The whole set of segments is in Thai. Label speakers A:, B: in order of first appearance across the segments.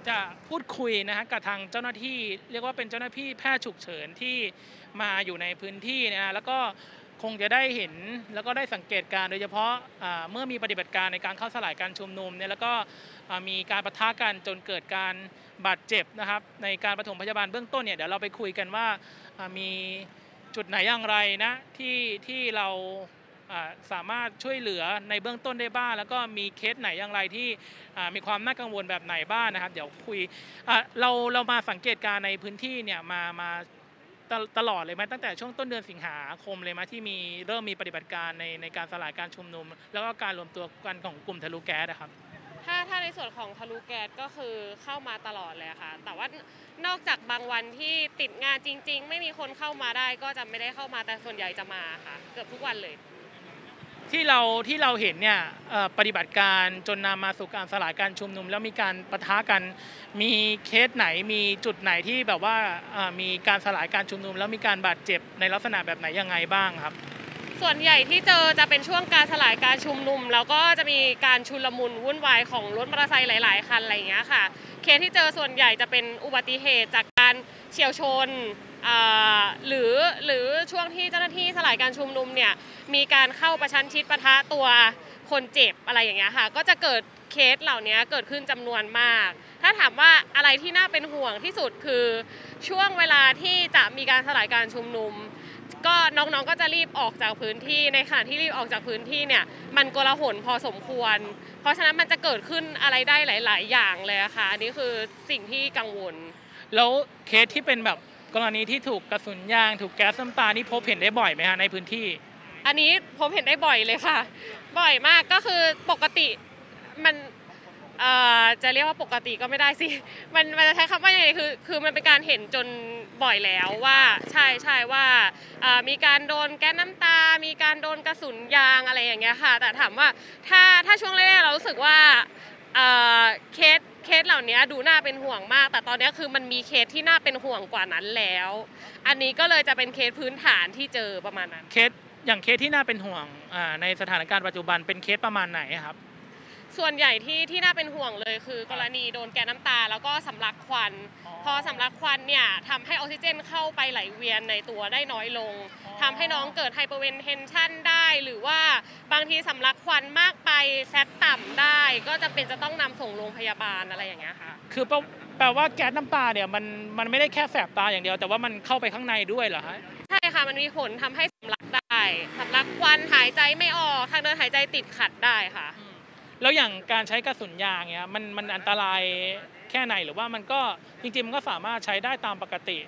A: จะพูดคุยนะฮะกับทางเจ้าหน้าที่เรียกว่าเป็นเจ้าหน้าที่แพทย์ฉุกเฉินที่มาอยู่ในพื้นที่นะฮะแล้วก็คงจะได้เห็นแล้วก็ได้สังเกตการณ์โดยเฉพาะเมื่อมีปฏิบัติการในการเข้าสลายการชุมนุมเนี่ยแล้วก็มีการปะทะกันจนเกิดการบาดเจ็บนะครับในการปฐมพยาบาลเบื้องต้นเนี่ยเดี๋ยวเราไปคุยกันว่ามีจุดไหนอย่างไรนะที่เราสามารถช่วยเหลือในเบื้องต้นได้บ้างแล้วก็มีเคสไหนอย่างไรที่มีความน่ากังวลแบบไหนบ้างนะครับเดี๋ยวคุยเรามาสังเกตการณ์ในพื้นที่เนี่ยมาตลอดเลยไหมตั้งแต่ช่วงต้นเดือนสิงหาคมเลยไหมที่เริ่มมีปฏิบัติการในการสลายการชุมนุมแล้วก็การรวมตัวกันของกลุ่มทะลุแก๊สนะครับ
B: ถ้าในส่วนของทะลุแก๊สก็คือเข้ามาตลอดเลยค่ะแต่ว่านอกจากบางวันที่ติดงานจริงๆไม่มีคนเข้ามาได้ก็จะไม่ได้เข้ามาแต่ส่วนใหญ่จะมาค่ะเกือบทุกวันเลย
A: ที่เราเห็นเนี่ยปฏิบัติการจนนำมาสู่การสลายการชุมนุมแล้วมีการปะทะกันมีเคสไหนมีจุดไหนที่แบบว่ามีการสลายการชุมนุมแล้วมีการบาดเจ็บในลักษณะแบบไหนยังไงบ้างครับ
B: ส่วนใหญ่ที่เจอจะเป็นช่วงการสลายการชุมนุมแล้วก็จะมีการชุลมุนวุ่นวายของรถมอเตอร์ไซค์หลายๆคันอะไรอย่างเงี้ยค่ะเคสที่เจอส่วนใหญ่จะเป็นอุบัติเหตุจากการเฉี่ยวชนหรือช่วงที่เจ้าหน้าที่สลายการชุมนุมเนี่ยมีการเข้าประชันชิดปะทะตัวคนเจ็บอะไรอย่างเงี้ยค่ะก็จะเกิดเคสเหล่านี้เกิดขึ้นจำนวนมากถ้าถามว่าอะไรที่น่าเป็นห่วงที่สุดคือช่วงเวลาที่จะมีการสลายการชุมนุมก็น้องๆก็จะรีบออกจากพื้นที่ในขณะที่รีบออกจากพื้นที่เนี่ยมันโกลาหลพอสมควรเพราะฉะนั้นมันจะเกิดขึ้นอะไรได้หลายๆอย่างเลยค่ะอันนี้คือสิ่งที่กังวล
A: แล้วเคสที่เป็นแบบกรณีที่ถูกกระสุนยางถูกแก๊สน้ำตานี่พบเห็นได้บ่อยไหมฮะในพื้นที่
B: อันนี้ผมเห็นได้บ่อยเลยค่ะบ่อยมากก็คือปกติมันจะเรียกว่าปกติก็ไม่ได้สิมันจะใช้คำว่ายังไงคือมันเป็นการเห็นจนบ่อยแล้วว่าใช่ว่ามีการโดนแก๊สน้ำตามีการโดนกระสุนยางอะไรอย่างเงี้ยค่ะแต่ถามว่าถ้าช่วงแรกๆเรารู้สึกว่าเคสเหล่านี้ดูน่าเป็นห่วงมากแต่ตอนนี้คือมันมีเคสที่น่าเป็นห่วงกว่านั้นแล้วอันนี้ก็เลยจะเป็นเคสพื้นฐานที่เจอประมาณนั้น
A: อย่างเคสที่น่าเป็นห่วงในสถานการณ์ปัจจุบันเป็นเคสประมาณไหนครับ
B: ส่วนใหญ่ที่น่าเป็นห่วงเลยคือกรณีโดนแก๊สน้ำตาแล้วก็สำลักควันพอสำลักควันเนี่ยทำให้ออกซิเจนเข้าไปไหลเวียนในตัวได้น้อยลงทำให้น้องเกิดไฮเปอร์เวนเทนชันได้หรือว่าบางทีสำลักควันมากไปแซตต่ำได้ก็จะเป็นจะต้องนำส่งโรงพยาบาลอะไรอย่างเงี้ยค่ะ
A: คือแปลว่าแก๊สน้ำตาเนี่ยมันไม่ได้แค่แสบตาอย่างเดียวแต่ว่ามันเข้าไปข้างในด้วยเหรอฮะ
B: ใช่ค่ะมันมีผลทำให้สำลักได้สำลักควันหายใจไม่ออกทางเดินหายใจติดขัดได้ค่ะ
A: แล้วอย่างการใช้กระสุนยางเนี่ยมันอันตรายแค่ไหนหรือว่ามันก็จริงๆมันก็สามารถใช้ได้ตามปกติ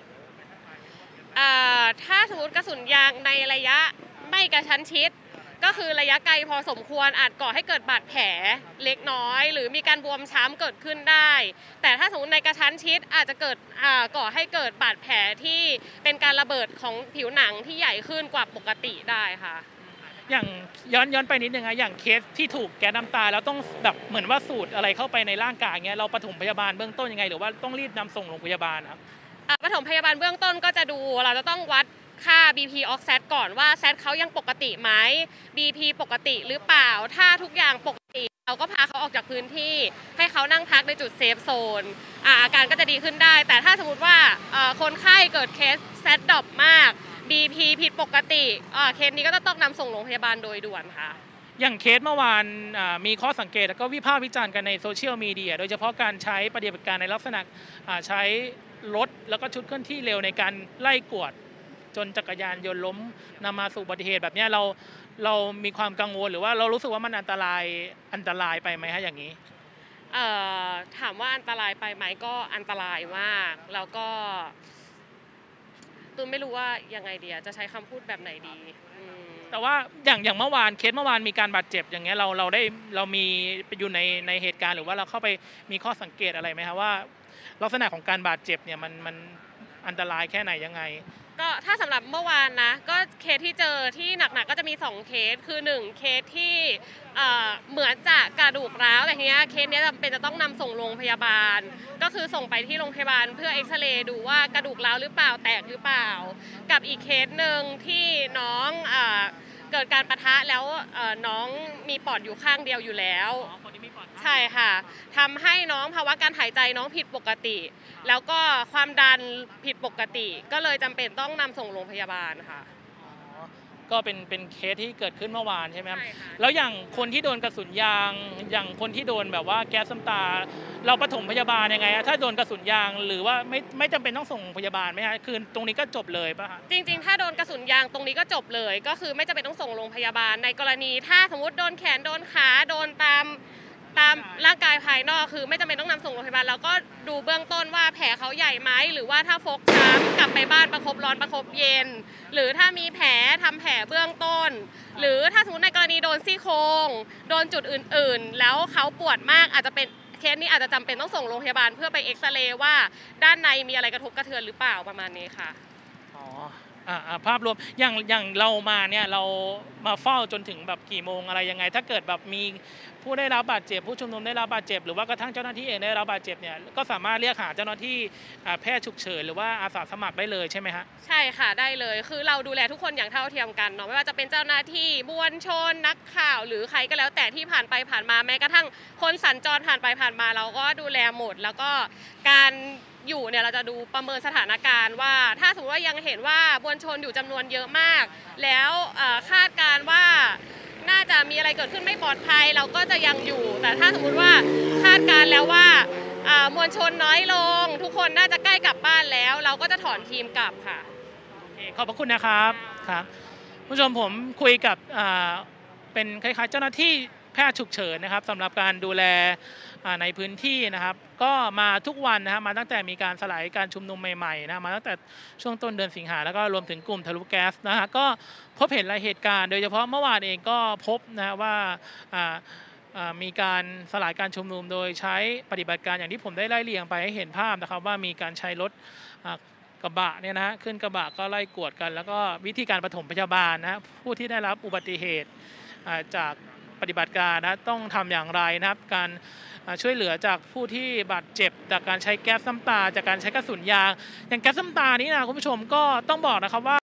B: ถ้าสมมติกระสุนยางในระยะไม่กระชั้นชิดก็คือระยะไกลพอสมควรอาจก่อให้เกิดบาดแผลเล็กน้อยหรือมีการบวมช้ำเกิดขึ้นได้แต่ถ้าสมมติในกระชั้นชิดอาจจะเกิดก่อให้เกิดบาดแผลที่เป็นการระเบิดของผิวหนังที่ใหญ่ขึ้นกว่าปกติได้ค่ะ
A: อย่างย้อนไปนิดนึงนะอย่างเคสที่ถูกแก๊สน้ำตาแล้วต้องแบบเหมือนว่าสูดอะไรเข้าไปในร่างกายเงี้ยเราปฐมพยาบาลเบื้องต้นยังไงหรือว่าต้องรีบนำส่งโรงพยาบาลครับ
B: ปฐมพยาบาลเบื้องต้นก็จะดูเราจะต้องวัดค่า BP oxat ก่อนว่าแซตเขายังปกติไหม BP ปกติหรือเปล่าถ้าทุกอย่างปกติเราก็พาเขาออกจากพื้นที่ให้เขานั่งพักในจุดเซฟโซนอาการก็จะดีขึ้นได้แต่ถ้าสมมติว่าคนไข้เกิดเคสแซตดรอปมาก BP ผิดปกติเคสนี้ก็ต้องนำส่งโรงพยาบาลโดยด่วนค่ะ
A: อย่างเคสเมื่อวานมีข้อสังเกตแล้วก็วิพากษ์วิจารณ์กันในโซเชียลมีเดียโดยเฉพาะการใช้ปฏิบัติการในลักษณะใช้รถแล้วก็ชุดเคลื่อนที่เร็วในการไล่กวดจนจักรยานยนต์ล้มนำมาสู่อุบัติเหตุแบบนี้เรามีความกังวลหรือว่าเรารู้สึกว่ามันอันตรายไปไหมฮะอย่างนี้
B: ถามว่าอันตรายไปไหมก็อันตรายมากแล้วก็ตูนไม่รู้ว่ายังไงดีจะใช้คำพูดแบบไหนดี
A: แต่ว่าอย่างเมื่อวานเคสเมื่อวานมีการบาดเจ็บอย่างเงี้ยเรามีไปอยู่ในเหตุการณ์หรือว่าเราเข้าไปมีข้อสังเกตอะไรไหมครับว่าลักษณะของการบาดเจ็บเนี่ยมันอันตรายแค่ไหนยังไง
B: ก็ถ้าสำหรับเมื่อวานนะก็เคสที่เจอที่หนักๆก็จะมี2เคสคือ1เคสที่เหมือนจะกระดูกร้าวแต่ทีนี้เคสนี้จำเป็นจะต้องนำส่งโรงพยาบาลก็คือส่งไปที่โรงพยาบาลเพื่อเอ็กซเรย์ดูว่ากระดูกร้าวหรือเปล่าแตกหรือเปล่ากับอีกเคสหนึ่งที่น้องเกิดการปะทะแล้วน้องมีปอดอยู่ข้างเดียวอยู่แล้วใช่ค่ะทำให้น้องภาวะการหายใจน้องผิดปกติ แล้วก็ความดันผิดปกติ ก็เลยจำเป็นต้องนำส่งโรงพยาบาลค่ะ
A: อ๋อก็เป็นเคสที่เกิดขึ้นเมื่อวานใช่ไหมครับ
B: ใช่ค่ะ
A: แล้วอย่างคนที่โดนกระสุนยางอย่างคนที่โดนแบบว่าแก๊สน้ำตา เราปฐมพยาบาลยังไงถ้าโดนกระสุนยางหรือว่าไม่จำเป็นต้องส่งพยาบาลไหมฮะคือตรงนี้ก็จบเลยป่ะฮะ
B: จริงๆ ถ้าโดนกระสุนยางตรงนี้ก็จบเลย ก็คือไม่จำเป็นต้องส่งโรงพยาบาล ในกรณีถ้าสมมติโดนแขนโดนขาโดนตามร่างกายภายนอกคือไม่จำเป็นต้องนำส่งโรงพยาบาลแล้วก็ดูเบื้องต้นว่าแผลเขาใหญ่ไหมหรือว่าถ้าฟกช้ำกลับไปบ้านประคบร้อนประคบเย็น หรือถ้ามีแผลทำแผลเบื้องต้น หรือถ้าสมมติในกรณีโดนซี่โครงโดนจุดอื่นๆ แล้วเขาปวดมากอาจจะเป็นเคสนี้อาจจะจำเป็นต้องส่งโรงพยาบาลเพื่อไปเอ็กซเรย์ว่าด้านในมีอะไรกระทบกระเทือนหรือเปล่าประมาณนี้ค่ะ
A: อ๋อภาพรวมอย่างเรามาเนี่ยเรามาเฝ้าจนถึงแบบกี่โมงอะไรยังไง ถ้าเกิดแบบมีผู้ได้รับบาดเจ็บผู้ชุมนุมได้รับบาดเจ็บหรือว่ากระทั่งเจ้าหน้าที่เองได้รับบาดเจ็บเนี่ยก็สามารถเรียกหาเจ้าหน้าที่แพทย์ฉุกเฉินหรือว่าอาสาสมัครได้เลยใช่ไหมฮะ
B: ใช่ค่ะได้เลยคือเราดูแลทุกคนอย่างเท่าเทียมกันเนาะไม่ว่าจะเป็นเจ้าหน้าที่มวลชนนักข่าวหรือใครก็แล้วแต่ที่ผ่านไปผ่านมาแม้กระทั่งคนสัญจรผ่านไปผ่านมาเราก็ดูแลหมด แล้วก็การอยู่เนี่ยเราจะดูประเมินสถานการณ์ว่าถ้าสมมติว่ายังเห็นว่ามวลชนอยู่จำนวนเยอะมาก แล้วคาดการณ์ว่าน่าจะมีอะไรเกิดขึ้นไม่ปลอดภัยเราก็จะยังอยู่ แต่ถ้าสมมุติว่าคาดการณ์แล้วว่ามวลชนน้อยลง ทุกคนน่าจะใกล้กลับบ้านแล้ว เราก็จะถอนทีมกลับค่ะ
A: โอเคขอบพระคุณนะครับครับผู้ชมผมคุยกับเป็นคล้ายๆเจ้าหน้าที่แพทย์ฉุกเฉินนะครับสำหรับการดูแลในพื้นที่นะครับ ก็มาทุกวันนะครับมาตั้งแต่มีการสลายการชุมนุมใหม่ๆนะมาตั้งแต่ช่วงต้นเดือนสิงหาแล้วก็รวมถึงกลุ่มทะลุแก๊สนะฮะก็พบเห็นหลายเหตุการณ์โดยเฉพาะเมื่อวานเองก็พบนะว่ามีการสลายการชุมนุมโดยใช้ปฏิบัติการอย่างที่ผมได้ไล่เรียงไปให้เห็นภาพนะครับว่ามีการใช้รถกระบะเนี่ยนะฮะขึ้นกระบะก็ไล่กวดกัน แล้วก็วิธีการปฐมพยาบาลนะผู้ที่ได้รับอุบัติเหตุจากปฏิบัติการนะต้องทำอย่างไรนะครับการช่วยเหลือจากผู้ที่บาดเจ็บจากการใช้แก๊สน้ำตาจากการใช้กระสุนยางอย่างแก๊สน้ำตานี้นะคุณผู้ชมก็ต้องบอกนะครับว่า